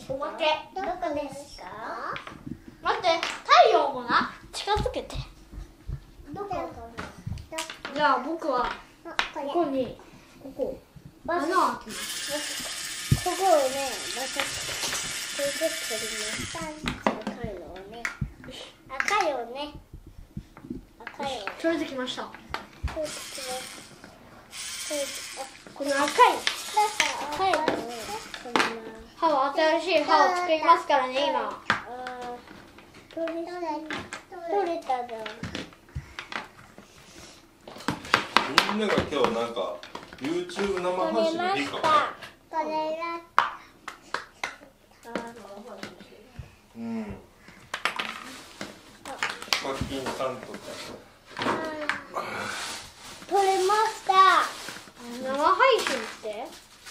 おまけ。 どこですか？ 待って、太陽もな、近づけて。 どこかな？ じゃあ僕はこれ。 ここに穴を開けます。 ここをね、またこれで取ります。赤いのをね。赤いをね。赤いを。 取れてきました。 これできます。 この赤い赤いのを取ります。 歯を新しい歯を作りますからね、今。 取れたじゃん。 みんなが今日なんか YouTube 生配信でいいかな。 取れました。 うん。ヒカキンさんとか。 取れました。 生配信って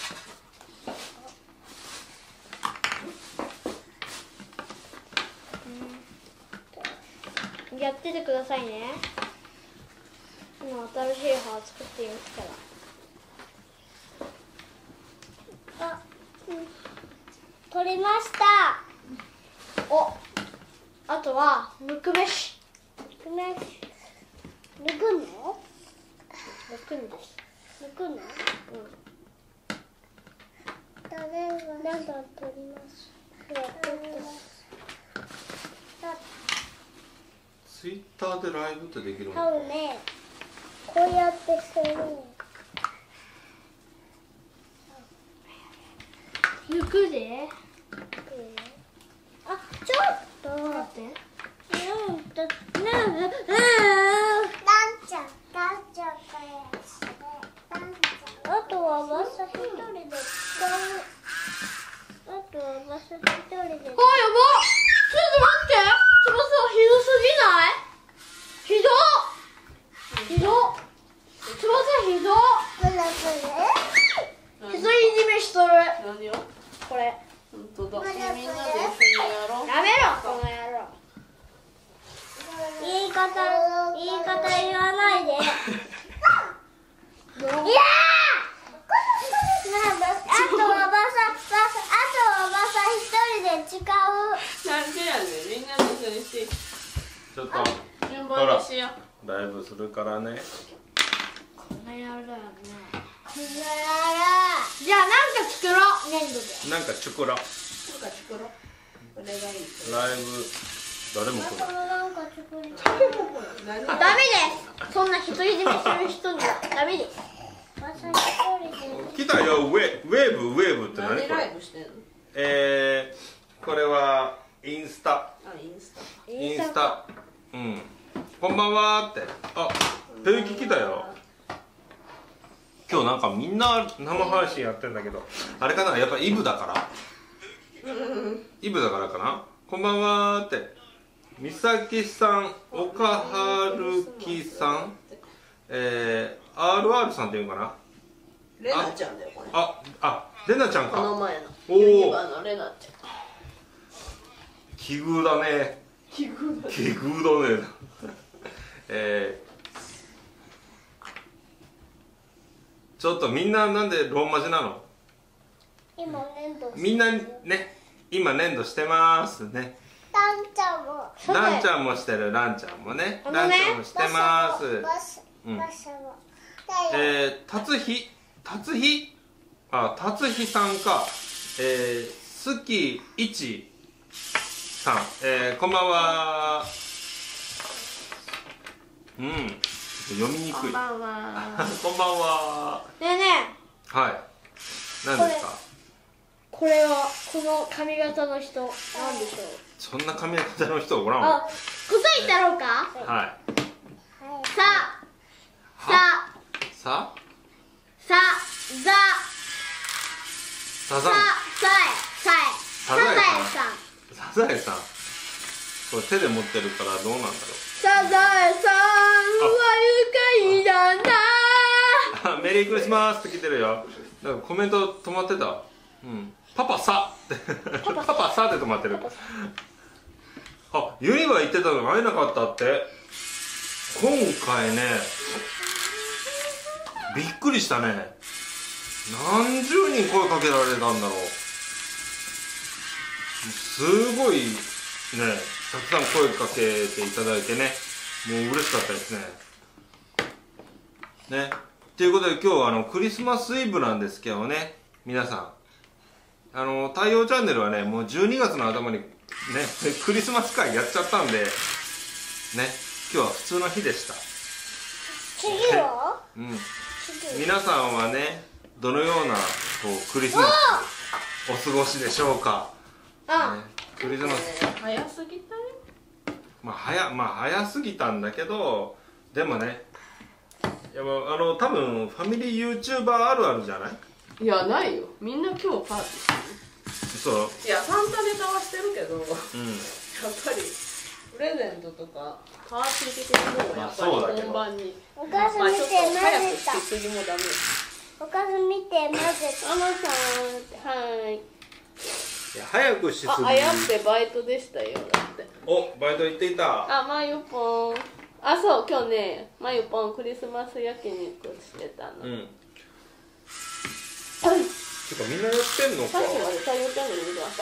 やっててくださいね。今新しい歯を作っていますから。 取れました。 お、あとはむくめし。 抜くの？ むくんです。 抜くの？なんか取ります。 Twitter でライブってできるの？ 多分ね、こうやってする。 むくで。 あ、ちょっと。 待って。 ランちゃんこれ。あとはマサ一人で使う。あとはマサ一人で。 あ、やばっ。ちょっと待って。翼ひどすぎない？ひど。翼ひど。ひどいいじめしとる。 何を？ これ。 本当だ。みんなで一緒にやろう。 やめろ、この野郎。 言い方言わないで。いやー。あとはマサ一人で使う。 なんでやねん。みんなで一緒にして。 ちょっと順番にしよう。 ライブするからね。 この野郎だよね。 じじゃあなんか作ろう、粘土で。 なんかチョコラ。 なんか作ろう。これがいい。 ライブ誰も来ない。 なんか作りたい。 何？ ダメです。そんな独り占めする人にはダメです。 マサ一人で。 来たよ、ウェーブって何何これ？ ライブしてんの？ これはインスタ。 あ、インスタ。 インスタ。うん。こんばんはって。あ、ペルキ来たよ。今日なんかみんな生配信やってんだけど、あれかな、やっぱイブだからイブだからかな。こんばんはーって。みさきさん、岡春樹さん、RR さんっていうのかな。 レナちゃんだよこれ。 レナちゃんこのか。 前のおーユニバのレナちゃん。 奇遇だね。 奇遇だ。 奇遇だねちょっとみんななんでローマ字なの？ 今粘土。 みんなね、今粘土してますね。 ランちゃんも。 ランちゃんもしてる、ランちゃんもね。 あのねランちゃんもしてます。うんバシャも。 達比さんか。スキ1さん、こんばんは。うん、読みにくい。 こんばんは。 こんばんは。 ねえねえ、 はい。何ですか？ これはこの髪型の人なんでしょう？ そんな髪型の人おらんわ。 あ、答えたろうか？ はい。 さサザン。 サザエさん。 サザエさん。これ手で持ってるからどうなんだろう。 サザエさんは愉快だな。 メリークリスマスって来てるよ。なんかコメント止まってた。うん。パパさってパパさって止まってる。あ、ユニバ行ってたの会えなかったって。今回ね、びっくりしたね。何十人声かけられたんだろう。 すごいね、たくさん声かけていただいてね、もう嬉しかったですね。ね、ということで今日はクリスマスイブなんですけどね、皆さん太陽チャンネルはね、もう12月の頭にねクリスマス会やっちゃったんでね、今日は普通の日でした。 次は？ うん、皆さんはね、どのようなクリスマスお過ごしでしょうか。ね、クリスマス早すぎたね。 早すぎたんだけど、でもね、いや多分ファミリー YouTuber あるあるじゃない？ いや、ないよ。みんな今日パーティーしてる。 そう。 いや、サンタネタはしてるけど、 うん、 やっぱりプレゼントとかパーティー的なものをやっぱり本番に、 お母さん見て、 ちょっと早く混ぜた。 しすぎもダメ。 お母さん見て、混ぜママさん、はい。 いや早くしすぎ。 あやってバイトでしたよ、だって。 お、バイト行っていた。 まゆぽん。そう、今日ね、まゆぽんクリスマス焼肉してたの。 うん。てかみんなやってんのか。 さっきまで太陽チャンネル見てました。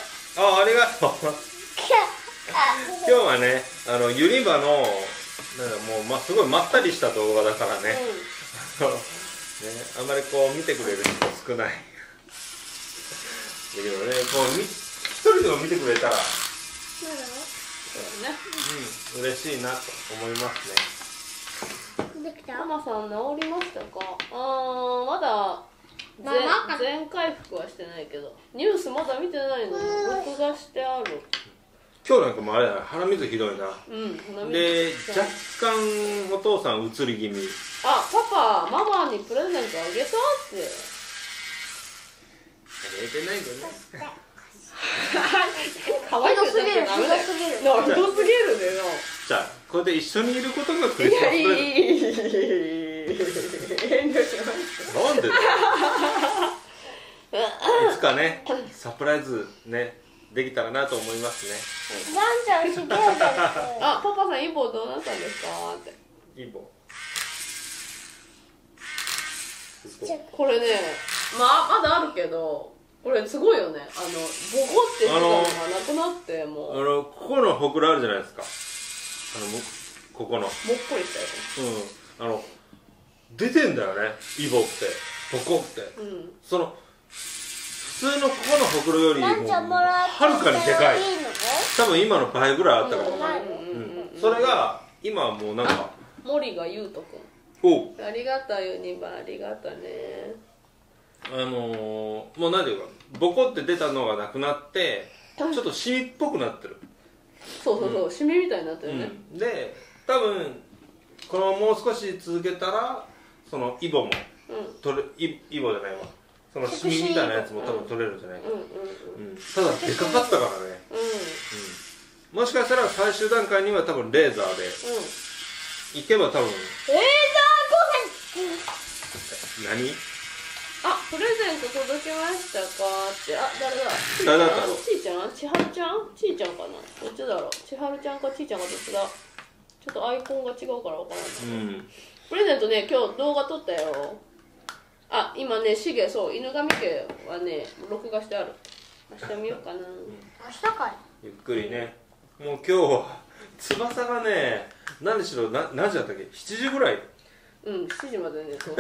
ありがとう。今日はね、ユニバのなんかもうすごいまったりした動画だからね。ね、あんまり見てくれる人少ない。だけどね、一人でも見てくれたら、 そうね。 嬉しいなと思いますね。 できた？ ママさん治りましたか？まだ全回復はしてないけど、ニュースまだ見てないのに録画してある。 今日なんかもあれだな、鼻水ひどいな。 鼻水で、若干お父さん移り気味。 パパ、ママにプレゼントあげたって。 あげてないけどね。 可愛くなきゃダメだよ。ひどすぎるね。 じゃあこれで一緒にいることがクリスマスプレゼント。 遠慮しました。 なんでだよ。いつかね、サプライズね、できたらなと思いますね。 なんちゃん、すげえだって。 パパさん、イボどうなったんですかって。 イボ。 これね、まだあるけど、これすごいよね。ボコってしたのがなくなって、もう。 ここのほくろあるじゃないですか。ここの。 もっこりしたよね。 出てんだよね、イボって。ボコって。その、普通のここのほくろよりもはるかにでかい。多分今の倍ぐらいあったかも。それが、今はもうなんか。 森がゆうとくん。ありがたいユニバ、ありがたね。 もう何ていうか、ボコって出たのがなくなってちょっとシミっぽくなってる。 そうシミみたいになってるね。 で多分このままもう少し続けたらそのイボもイボじゃないわ、そのシミみたいなやつも多分取れるんじゃないかな。ただでかかったからね。もしかしたら最終段階には多分レーザーでいけば多分。何？ プレゼント届きましたかって。 誰だったの？ ちいちゃん？ちはるちゃん？ちいちゃんかな？どっちだろう？ちはるちゃんかちいちゃんかどっちだ？ちょっとアイコンが違うからわからない。プレゼントね、今日動画撮ったよ。今ね、しげ、そう、犬神家はね、録画してある。明日見ようかな。 明日かい？ ゆっくりね。もう今日は翼がね、何しろ何時だったっけ？7時ぐらい。 7時までね、そう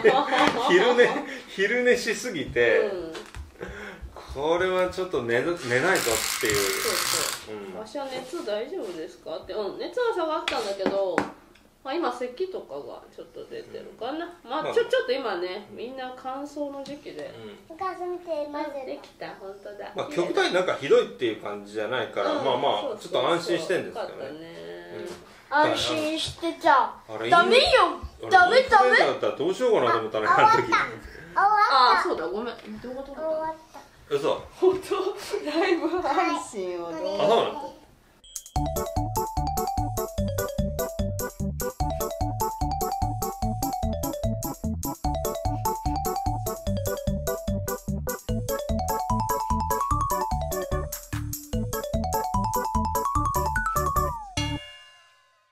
昼寝しすぎて、これはちょっと寝ないぞっていう。 わしは熱大丈夫ですかって。熱は下がったんだけど、今咳とかがちょっと出てるかな。ちょっと今ね、みんな乾燥の時期で。 お母さん見て、混ぜできた、本当だ。 極端になんかひどいっていう感じじゃないから、ちょっと安心してんですよね。 安心してちゃダメよ。ダメだったらどうしようかなと思ったね、あの時。 そうだ、ごめん。動画撮った。 嘘。 本当ライブ配信をどう？ そうなの？